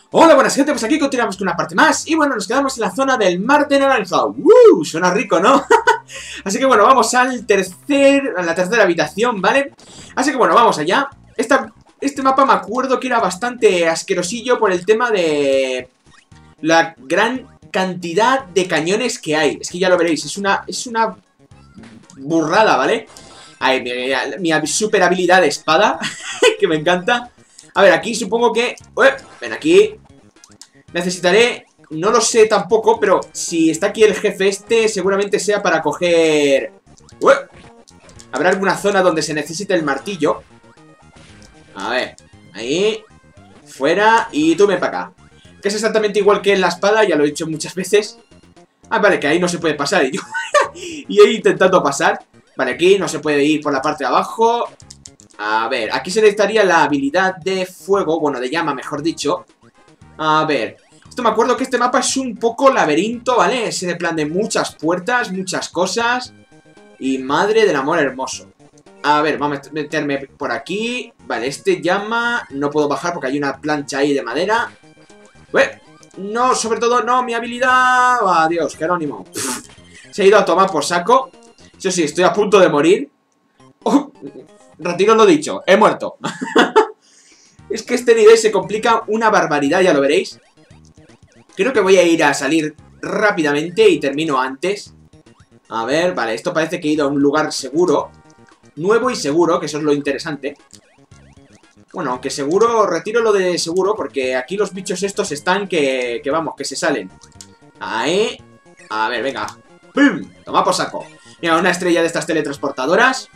Hola, buenas gente, pues aquí continuamos con una parte más. Y bueno, nos quedamos en la zona del mar de naranja. Suena rico, ¿no? Así que bueno, vamos a la tercera habitación, ¿vale? Así que bueno, vamos allá. Este mapa me acuerdo que era bastante asquerosillo por el tema de la gran cantidad de cañones que hay. Es que ya lo veréis, es una burrada, ¿vale? Ay, mi super habilidad de espada, que me encanta. A ver, aquí supongo que... ven aquí. Necesitaré... No lo sé tampoco, pero si está aquí el jefe este, seguramente sea para coger... Habrá alguna zona donde se necesite el martillo. A ver, ahí. Fuera y tú ven para acá. Que es exactamente igual que en la espada, ya lo he dicho muchas veces. Ah, vale, que ahí no se puede pasar. Y yo y he intentado pasar. Vale, aquí no se puede ir por la parte de abajo. A ver, aquí se necesitaría la habilidad de fuego, bueno, de llama, mejor dicho. A ver, esto me acuerdo que este mapa es un poco laberinto, ¿vale? Es de plan de muchas puertas, muchas cosas. Y madre del amor hermoso. A ver, vamos a meterme por aquí. Vale, este llama, no puedo bajar porque hay una plancha ahí de madera. No, sobre todo, no, mi habilidad. Adiós, Jerónimo. Se ha ido a tomar por saco. Eso sí, estoy a punto de morir. Retiro lo dicho, he muerto. Es que este nivel se complica una barbaridad, ya lo veréis. Creo que voy a ir a salir rápidamente y termino antes. A ver, vale, esto parece que he ido a un lugar seguro. Nuevo y seguro, que eso es lo interesante. Bueno, aunque seguro, retiro lo de seguro, porque aquí los bichos estos están que vamos, que se salen. Ahí. A ver, venga. ¡Pum! Toma por saco. Mira, una estrella de estas teletransportadoras.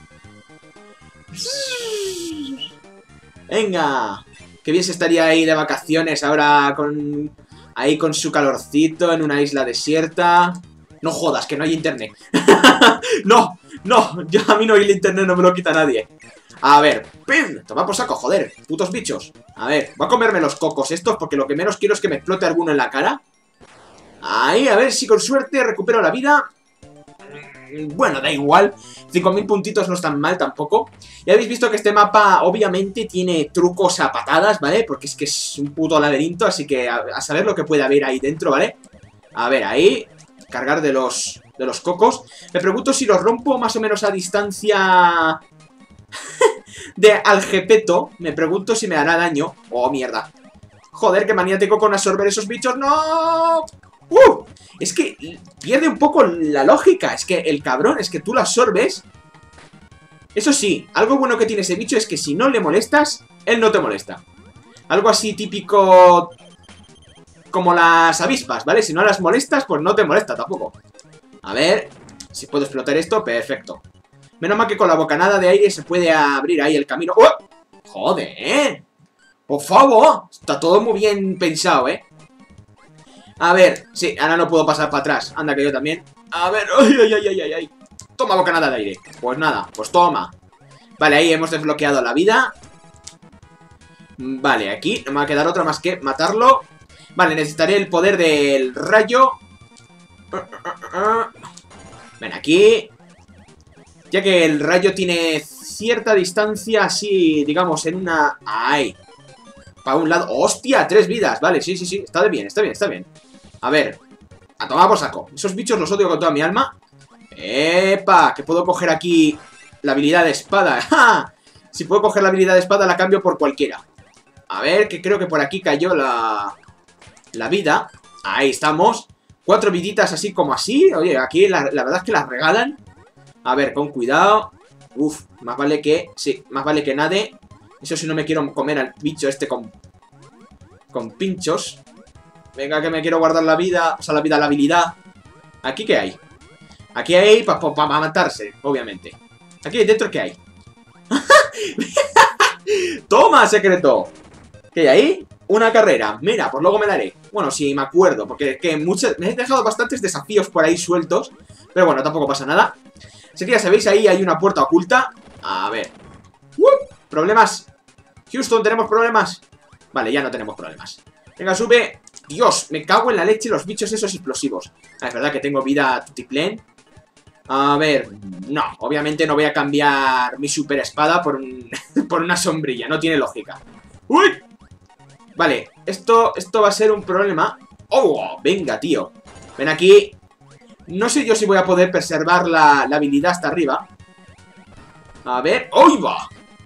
Venga. Qué bien se estaría ahí de vacaciones ahora con... Ahí con su calorcito en una isla desierta. No jodas, que no hay internet. No, no, yo a mí no hay el internet, no me lo quita nadie. A ver, ¡pim! Toma por saco, joder, putos bichos. A ver, voy a comerme los cocos estos porque lo que menos quiero es que me explote alguno en la cara. Ahí, a ver si con suerte recupero la vida. Bueno, da igual. 5000 puntitos no están mal tampoco. Ya habéis visto que este mapa obviamente tiene trucos a patadas, ¿vale? Porque es que es un puto laberinto, así que a saber lo que puede haber ahí dentro, ¿vale? A ver, ahí. Cargar de los cocos. Me pregunto si los rompo más o menos a distancia de Algepeto. Me pregunto si me hará daño. Oh, mierda. Joder, qué maniático con absorber esos bichos. ¡No! Es que pierde un poco la lógica. Es que el cabrón, es que tú lo absorbes. Eso sí, algo bueno que tiene ese bicho es que si no le molestas, él no te molesta. Algo así típico como las avispas, ¿vale? Si no las molestas, pues no te molesta tampoco. A ver, si puedo explotar esto, perfecto. Menos mal que con la bocanada de aire se puede abrir ahí el camino. ¡Oh! ¡Joder! ¡Por favor! Está todo muy bien pensado, ¿eh? A ver, sí, ahora no puedo pasar para atrás. Anda que yo también. A ver, ¡ay, ay, ay, ay, ay! Toma bocanada de aire. Pues nada, pues toma. Vale, ahí hemos desbloqueado la vida. Vale, aquí no me va a quedar otra más que matarlo. Vale, necesitaré el poder del rayo. Ven aquí. Ya que el rayo tiene cierta distancia así, digamos, en una... ¡Ay! Para un lado... ¡Hostia! 3 vidas. Vale, sí, sí, sí. Está bien, está bien, está bien. A ver. A tomar por saco. Esos bichos los odio con toda mi alma. ¡Epa! Que puedo coger aquí la habilidad de espada. ¡Ja! Si puedo coger la habilidad de espada, la cambio por cualquiera. A ver, que creo que por aquí cayó la vida. Ahí estamos. 4 viditas así como así. Oye, aquí la verdad es que las regalan. A ver, con cuidado. Uf, más vale que... Sí, más vale que nade. Eso si no me quiero comer al bicho este con pinchos. Venga, que me quiero guardar la vida. O sea, la vida, la habilidad. ¿Aquí qué hay? Aquí hay para matarse, obviamente. Aquí dentro ¿qué hay? ¡Toma, secreto! ¿Qué hay ahí? Una carrera. Mira, pues luego me la haré. Bueno, sí, me acuerdo. Porque que me he dejado bastantes desafíos por ahí sueltos. Pero bueno, tampoco pasa nada. Así que ya sabéis, ahí hay una puerta oculta. A ver. Problemas. Houston, ¿tenemos problemas? Vale, ya no tenemos problemas. Venga, sube. Dios, me cago en la leche los bichos esos explosivos. Ah, es verdad que tengo vida tutiplén. A ver, no, obviamente no voy a cambiar mi super espada por una sombrilla, no tiene lógica. ¡Uy! Vale, esto va a ser un problema. ¡Oh! Venga, tío. Ven aquí. No sé yo si voy a poder preservar la habilidad hasta arriba. A ver. ¡Oh, va!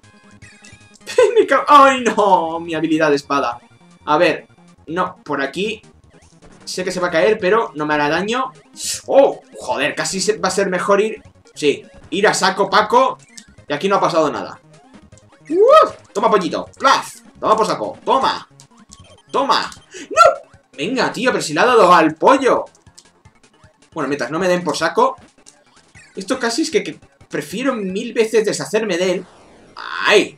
¡Ay, no! Mi habilidad de espada. A ver. No, por aquí. Sé que se va a caer, pero no me hará daño. ¡Oh! Joder, casi va a ser mejor ir... Sí, ir a saco, Paco. Y aquí no ha pasado nada. Toma, pollito. ¡Plaf! Toma por saco. Toma. Toma. ¡No! Venga, tío, pero si le ha dado al pollo. Bueno, mientras no me den por saco. Esto casi es que prefiero 1000 veces deshacerme de él. ¡Ay!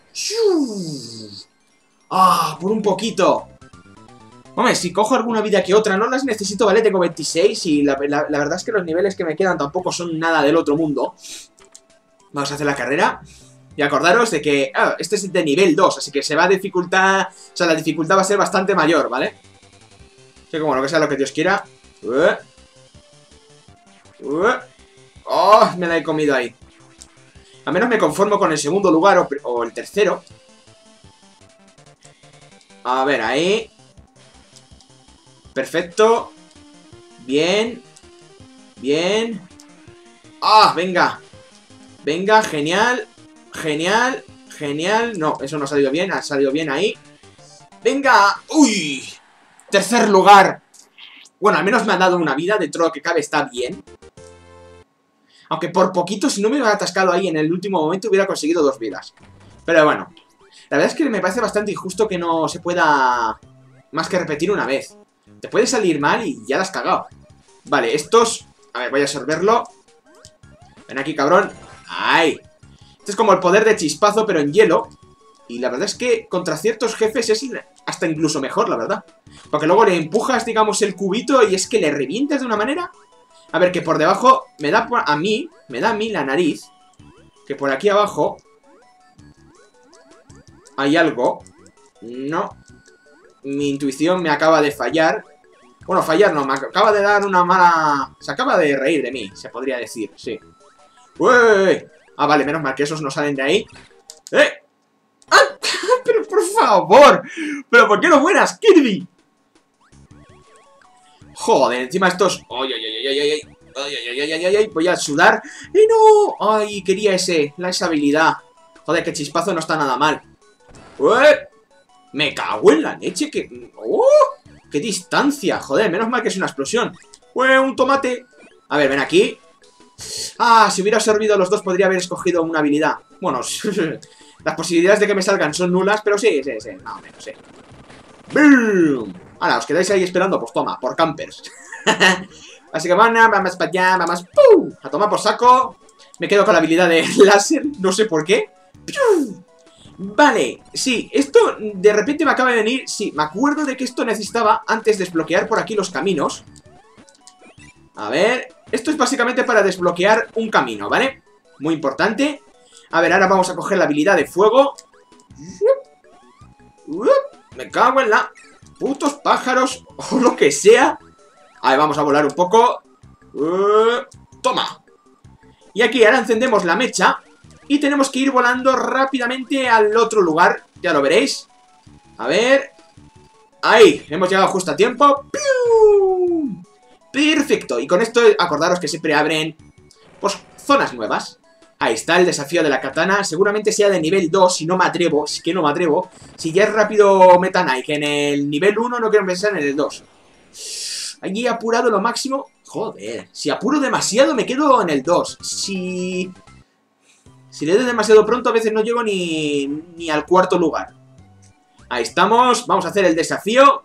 ¡Ah! Por un poquito. Hombre, si cojo alguna vida que otra, no las necesito, ¿vale? Tengo 26 y la verdad es que los niveles que me quedan tampoco son nada del otro mundo. Vamos a hacer la carrera. Y acordaros de que este es de nivel 2, así que se va a dificultar... O sea, la dificultad va a ser bastante mayor, ¿vale? Así que bueno, que sea lo que Dios quiera. ¡Oh! Me la he comido ahí. Al menos me conformo con el segundo lugar o el tercero. A ver, ahí. Perfecto. Bien. Bien. ¡Ah! Venga. Venga, genial. Genial. Genial. No, eso no ha salido bien. Ha salido bien ahí. Venga. ¡Uy! Tercer lugar. Bueno, al menos me ha dado una vida. Dentro de lo que cabe está bien. Aunque por poquito, si no me hubiera atascado ahí en el último momento, hubiera conseguido 2 vidas. Pero bueno. La verdad es que me parece bastante injusto que no se pueda... Más que repetir una vez. Te puede salir mal y ya la has cagado. Vale, estos... A ver, voy a absorberlo. Ven aquí, cabrón. ¡Ay! Este es como el poder de chispazo, pero en hielo. Y la verdad es que contra ciertos jefes es hasta incluso mejor, la verdad. Porque luego le empujas, digamos, el cubito y es que le revientas de una manera... A ver, que por debajo me da a mí la nariz. Que por aquí abajo hay algo. No. Mi intuición me acaba de fallar. Bueno, fallar no, me acaba de dar una mala... Se acaba de reír de mí, se podría decir, sí. ¡Uy! Ah, vale, menos mal que esos no salen de ahí. ¡Eh! ¡Ah! ¡Pero por favor! ¿Pero por qué no mueras, Kirby? Joder, encima estos... ¡Ay, ay, ay, ay, ay, ay! ¡Ay, ay, ay, ay, ay, ay! Voy a sudar. ¡Y no! ¡Ay, quería esa habilidad! Joder, que chispazo no está nada mal. ¡Ué! Me cago en la leche, que... ¡Oh! ¡Qué distancia! Joder, menos mal que es una explosión. ¡Ué, un tomate! A ver, ven aquí. Ah, si hubiera absorbido los dos podría haber escogido una habilidad. Bueno, las posibilidades de que me salgan son nulas, pero sí, más o menos, sí. ¡Boom! Ahora, os quedáis ahí esperando, pues toma, por campers. Así que vamos para allá, vamos. ¡Pum! A tomar por saco. Me quedo con la habilidad de láser, no sé por qué. ¡Piu! Vale, sí, esto de repente me acaba de venir. Sí, me acuerdo de que esto necesitaba antes desbloquear por aquí los caminos. A ver, esto es básicamente para desbloquear un camino, ¿vale? Muy importante. A ver, ahora vamos a coger la habilidad de fuego. Me cago en la... putos pájaros o lo que sea. A ver, vamos a volar un poco. Toma. Y aquí ahora encendemos la mecha. Y tenemos que ir volando rápidamente al otro lugar. Ya lo veréis. A ver. Ahí, hemos llegado justo a tiempo. ¡Piu! Perfecto. Y con esto, acordaros que siempre abren, pues, zonas nuevas. Ahí está el desafío de la katana. Seguramente sea de nivel 2, si no me atrevo. Es que no me atrevo. Si ya es rápido Meta Knight, que en el nivel 1 no quiero pensar en el 2. Allí he apurado lo máximo. Joder, si apuro demasiado me quedo en el 2. Si le doy demasiado pronto a veces no llego ni al cuarto lugar. Ahí estamos, vamos a hacer el desafío.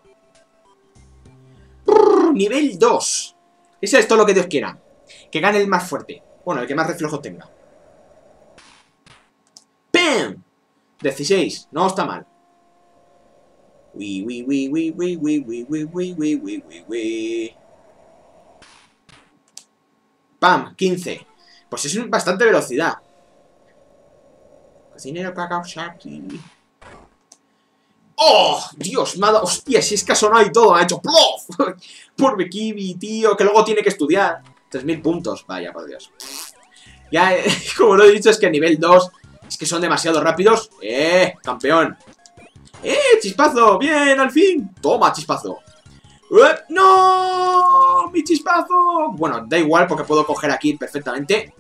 Nivel 2. Ese es todo lo que Dios quiera. Que gane el más fuerte. Bueno, el que más reflejo tenga. ¡Pam! 16, no está mal. ¡Pam! 15. Pues es bastante velocidad. Cocinero cacao shaki. ¡Oh! Dios, me ha dado... ¡Hostia! Si es que ha sonado y todo, ha hecho ¡plof! Por Kiwi, tío, que luego tiene que estudiar. 3000 puntos, vaya, por Dios. Ya, como lo he dicho, es que a nivel 2 es que son demasiado rápidos. Campeón. ¡Chispazo! ¡Bien, al fin! ¡Toma, chispazo! ¡No! ¡Mi chispazo! Bueno, da igual porque puedo coger aquí perfectamente.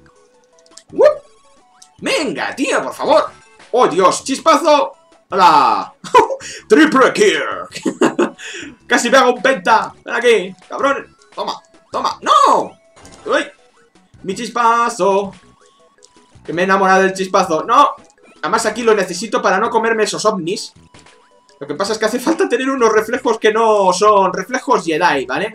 ¡Venga, tío, por favor! ¡Oh, Dios! ¡Chispazo! ¡Hola! ¡Triple kill! ¡Casi me hago un penta! ¡Ven aquí, cabrón! ¡Toma! ¡Toma! ¡No! ¡Uy! ¡Mi chispazo! Que me he enamorado del chispazo. ¡No! Además aquí lo necesito para no comerme esos ovnis. Lo que pasa es que hace falta tener unos reflejos que no son reflejos Jedi, ¿vale?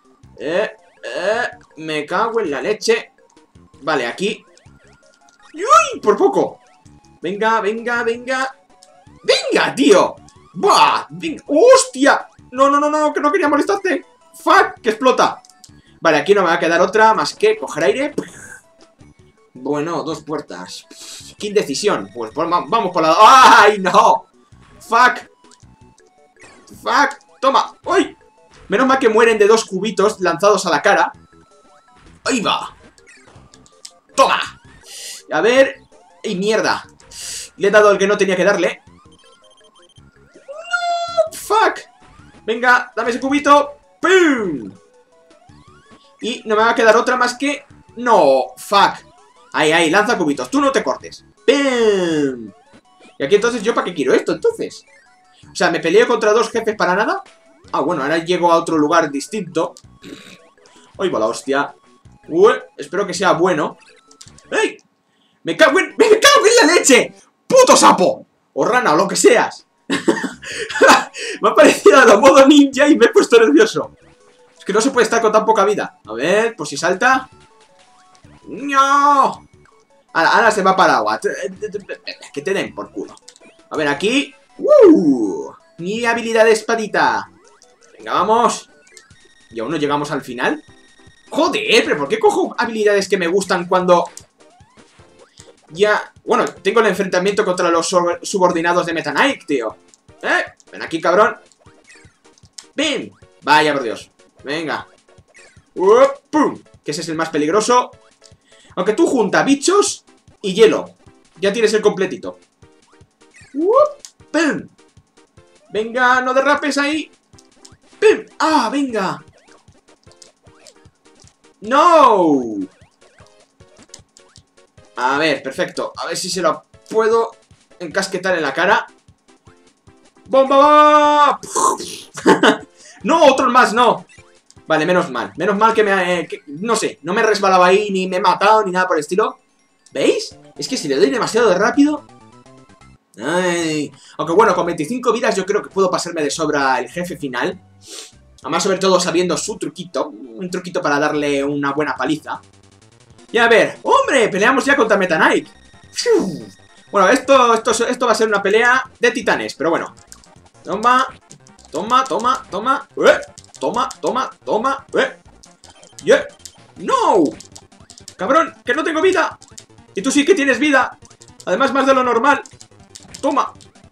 Me cago en la leche. Vale, aquí. ¡Uy! Por poco. Venga, venga, venga. ¡Venga, tío! ¡Buah! Venga. ¡Hostia! No, no, no, no, que no quería molestarte. ¡Fuck! Que explota. Vale, aquí no me va a quedar otra más que coger aire. Bueno, 2 puertas. ¡Qué indecisión! Pues vamos por la... ¡Ay, no! ¡Fuck! ¡Fuck! ¡Toma! ¡Uy! Menos mal que mueren de 2 cubitos lanzados a la cara. ¡Ahí va! ¡Toma! A ver... ¡Ay, mierda! Le he dado el que no tenía que darle. ¡No! ¡Fuck! Venga, dame ese cubito. ¡Pum! Y no me va a quedar otra más que... ¡No! ¡Fuck! Ahí, ahí, lanza cubitos. Tú no te cortes. ¡Pum! Y aquí entonces, ¿yo para qué quiero esto entonces? O sea, ¿me peleo contra 2 jefes para nada? Ah, bueno, ahora llego a otro lugar distinto. ¡Ay, va la hostia! Espero que sea bueno. ¡Ey! ¡Me cago en la leche! ¡Puto sapo! O rana, o lo que seas. Me ha parecido a lo modo ninja y me he puesto nervioso. Es que no se puede estar con tan poca vida. A ver, por si salta. ¡No! Ahora se va para agua. Que te den por culo. A ver, aquí. Mi habilidad de espadita. Venga, vamos. Y aún no llegamos al final. Joder, pero ¿por qué cojo habilidades que me gustan cuando... Ya... Bueno, tengo el enfrentamiento contra los subordinados de Meta Knight, tío. Ven aquí, cabrón. ¡Bim! Vaya, por Dios. Venga. ¡Pum! Que ese es el más peligroso. Aunque tú junta bichos y hielo. Ya tienes el completito. ¡Pum! Venga, no derrapes ahí. ¡Pum! ¡Ah, venga! ¡No! A ver, perfecto. A ver si se lo puedo encasquetar en la cara. ¡Bomba! ¡No! ¡Otro más! ¡No! Vale, menos mal. Menos mal que me... no sé, no me resbalaba ahí, ni me he matado, ni nada por el estilo. ¿Veis? Es que si le doy demasiado de rápido... Ay. Aunque bueno, con 25 vidas yo creo que puedo pasarme de sobra el jefe final. Además, sobre todo sabiendo su truquito. Un truquito para darle una buena paliza. Y a ver, ¡hombre! Peleamos ya contra Meta Knight. Bueno, esto va a ser una pelea de titanes, pero bueno. Toma, toma, toma, toma. Toma, toma, toma. ¡No! ¡Cabrón! ¡Que no tengo vida! Y tú sí que tienes vida. Además, más de lo normal. Toma.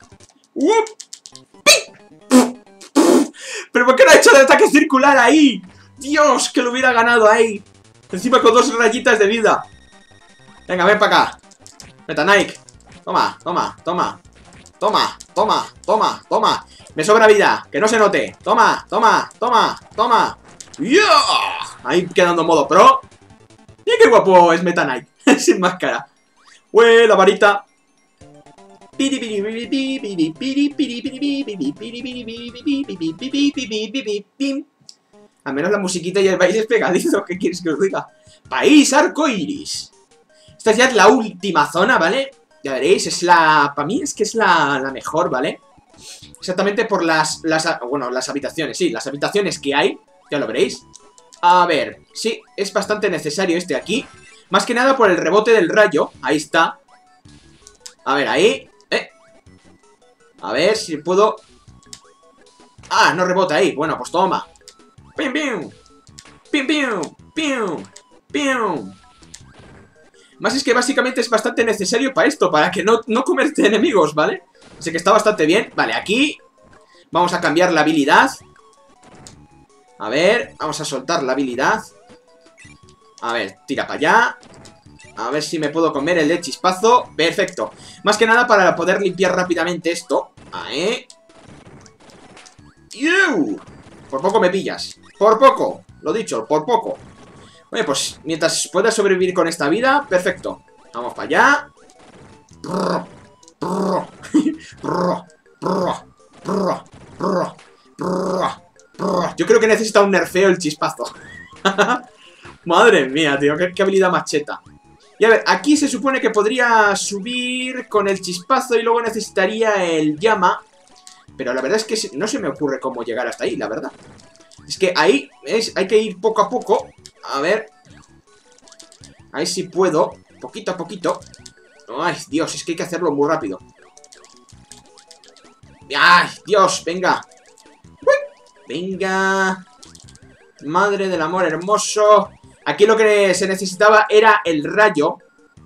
¿Pero por qué no ha hecho el ataque circular ahí? ¡Dios! Que lo hubiera ganado ahí. Encima con 2 rayitas de vida. Venga, ven para acá. Meta Knight. Toma, toma, toma. Toma, toma, toma, toma. Me sobra vida, que no se note. Toma, toma, toma, toma. ¡Yeah! Ahí quedando en modo pro. Mira qué guapo es Meta Knight. Sin máscara. La varita. Al menos la musiquita y el baile es pegadizo. ¿Qué quieres que os diga? País arcoiris. Esta ya es la última zona, ¿vale? Ya veréis, es la... Para mí es que es la mejor, ¿vale? Exactamente por bueno, las habitaciones, sí, las habitaciones que hay. Ya lo veréis. A ver, sí, es bastante necesario este aquí. Más que nada por el rebote del rayo. Ahí está. A ver, ahí. A ver si puedo... Ah, no rebota ahí. Bueno, pues toma. ¡Pim, pim! ¡Pim, pim! ¡Pim! ¡Pim! Más es que básicamente es bastante necesario para esto, para que no comerte enemigos, ¿vale? Así que está bastante bien. Vale, aquí vamos a cambiar la habilidad. A ver, vamos a soltar la habilidad. A ver, tira para allá. A ver si me puedo comer el de chispazo. Perfecto. Más que nada para poder limpiar rápidamente esto. Ahí. ¡Iu! Por poco me pillas. Por poco. Lo dicho, por poco. Bueno, pues mientras pueda sobrevivir con esta vida, perfecto. Vamos para allá. Yo creo que necesita un nerfeo el chispazo. Madre mía, tío, qué habilidad más cheta. Y a ver, aquí se supone que podría subir con el chispazo y luego necesitaría el llama. Pero la verdad es que no se me ocurre cómo llegar hasta ahí, la verdad. Es que ahí, ¿ves? Hay que ir poco a poco. A ver. Ahí sí puedo. Poquito a poquito. Ay, Dios, es que hay que hacerlo muy rápido. ¡Ay, Dios! Venga. Venga. Madre del amor hermoso. Aquí lo que se necesitaba era el rayo.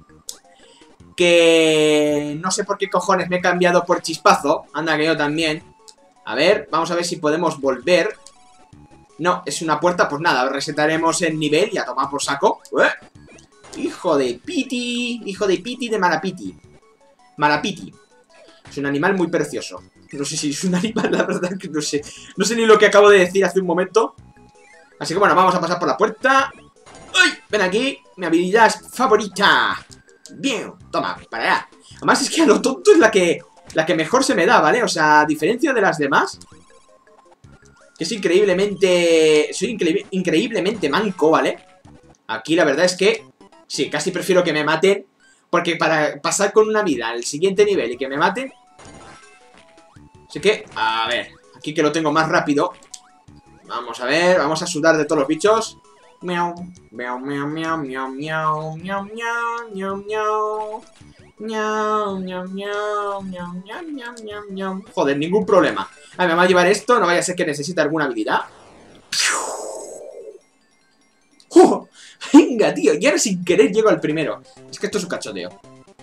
Que no sé por qué cojones me he cambiado por chispazo. Anda que yo también. A ver, vamos a ver si podemos volver. No, es una puerta, pues nada, resetaremos el nivel y a tomar por saco. Hijo de Piti. Hijo de Piti de Marapiti. Marapiti. Es un animal muy precioso. No sé si es un animal, la verdad que no sé. No sé ni lo que acabo de decir hace un momento. Así que bueno, vamos a pasar por la puerta. ¡Uy! Ven aquí, mi habilidad favorita. Bien, toma, para allá. Además es que a lo tonto es la que mejor se me da, ¿vale? O sea, a diferencia de las demás, que es increíblemente... Soy increíblemente manco, ¿vale? Aquí la verdad es que sí, casi prefiero que me maten. Porque para pasar con una vida al siguiente nivel y que me maten... Así que, a ver, aquí que lo tengo más rápido. Vamos a ver, vamos a sudar de todos los bichos. Miau, miau, miau, miau, miau, miau, miau, miau, miau, miau. Miau, miau, miau, miau, miau, miau, miau, miau. Joder, ningún problema. A ver, me va a llevar esto, no vaya a ser que necesite alguna habilidad. ¡Oh! Venga, tío, y ahora sin querer llego al primero. Es que esto es un cachondeo.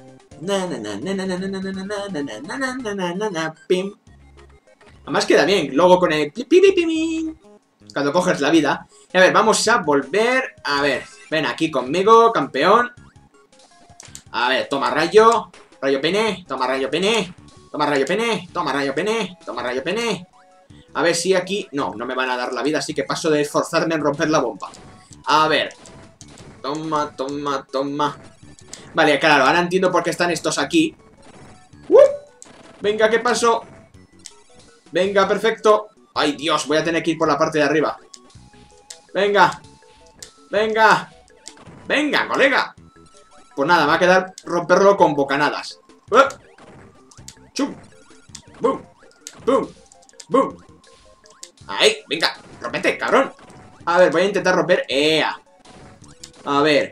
Pim. Además queda bien, luego con el cuando coges la vida. Y a ver, vamos a volver. A ver, ven aquí conmigo, campeón. A ver, toma rayo. Rayo pene, toma rayo pene. Toma rayo pene, toma rayo pene. Toma rayo pene. A ver si aquí... No, no me van a dar la vida, así que paso de esforzarme en romper la bomba. A ver. Toma, toma, toma. Vale, claro, ahora entiendo por qué están estos aquí. Venga, ¿qué pasó? Venga, perfecto. Ay, Dios, voy a tener que ir por la parte de arriba. Venga. Venga. Venga, colega. Pues nada, me va a quedar romperlo con bocanadas. Chum. Boom. Boom. Boom. Ahí, venga. Rompete, cabrón. A ver, voy a intentar romper. ¡Ea! A ver.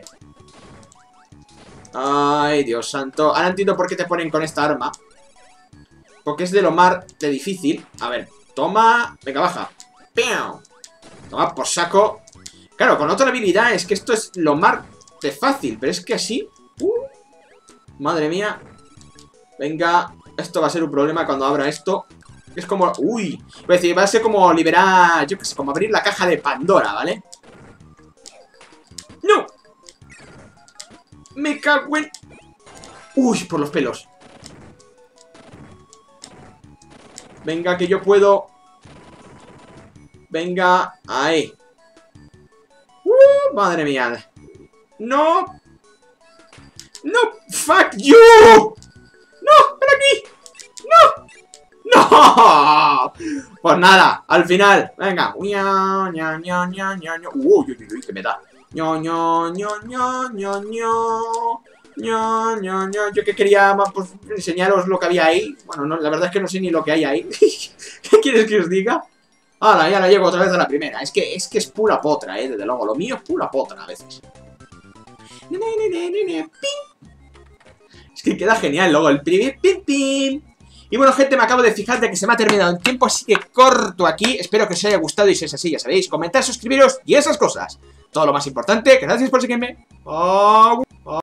Ay, Dios santo. Ahora entiendo por qué te ponen con esta arma. Porque es de lo más de difícil. A ver, toma. Venga, baja. ¡Piau! Toma por saco. Claro, con otra habilidad es que esto es lo más de fácil. Pero es que así... madre mía. Venga. Esto va a ser un problema cuando abra esto. Es como... Uy. Voy a decir, va a ser como liberar... Yo qué sé, como abrir la caja de Pandora, ¿vale? ¡No! Me cago en... Uy, por los pelos. Venga, que yo puedo. Venga, ahí. Madre mía. No. No, fuck you. No, ven aquí. No. No. Pues nada, al final. Venga. Uy, que me da. Yo que quería pues, enseñaros lo que había ahí. Bueno, no, la verdad es que no sé ni lo que hay ahí. ¿Qué quieres que os diga? Ahora, ya la llego otra vez a la primera. Es que es pura potra, desde luego. Lo mío es pura potra a veces. Es que queda genial luego el pim. Y bueno, gente, me acabo de fijar de que se me ha terminado el tiempo, así que corto aquí. Espero que os haya gustado y si es así, ya sabéis, comentar, suscribiros y esas cosas. Todo lo más importante, gracias por seguirme.